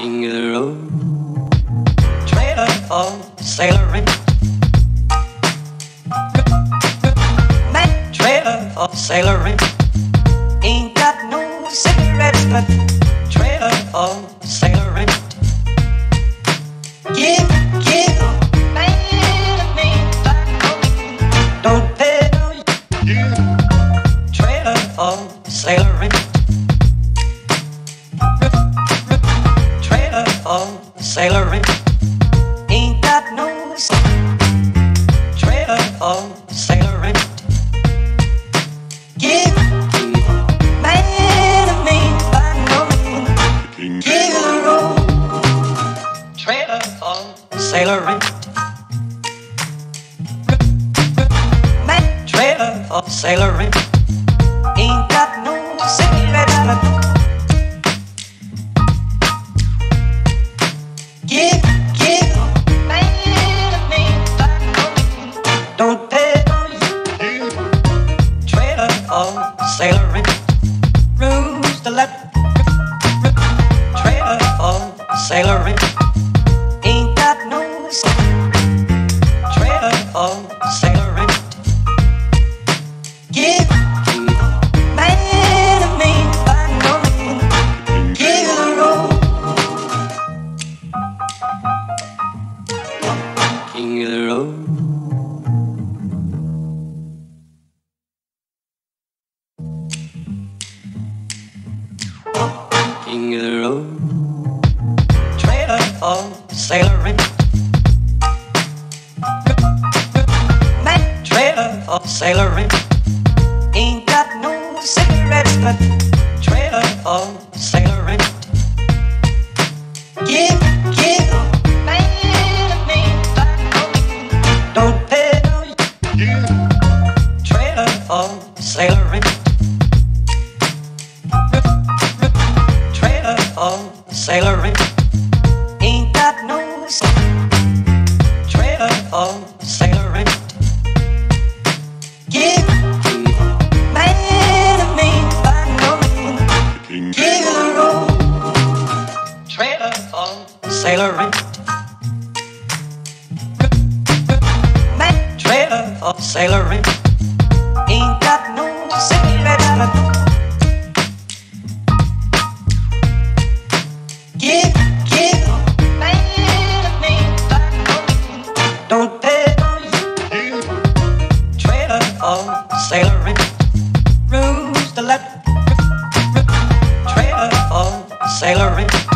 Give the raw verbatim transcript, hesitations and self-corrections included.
King of the road, trailer for sailoring, man, trailer for sailoring. Ain't got no cigarettes, but trailer for sailoring. Give, give, man, me, don't pay no. Trailer for sailoring. Oh, sailoring, ain't got no trailer for sailoring. Give man of me, I know, give the road, trailer for sailoring. Man, trailer for sailoring, ain't got no cigarettes. Give, give, man of me, don't pay on you. Trailer for sailoring, rules to let. Trailer for sailoring, ain't got no. Trailer for sailoring. Give, man of me, I know, give the road. King of the road, King of the road, trailer for sailoring, man, trailer for sailoring. Ain't got no cigarettes, but trailer for sailoring. Give, give, man of me, don't pay no. Trailer for sailoring. Trailer for sailoring. Ain't got no. Trailer for sailoring. Give man of me, I know, give the road. Trailer for sailoring. Man, trailer for sailoring. Ain't got no cigarettes. Give, give, man of me, don't pay on you. Trailer for sailoring, rules to let. Trailer for sailoring.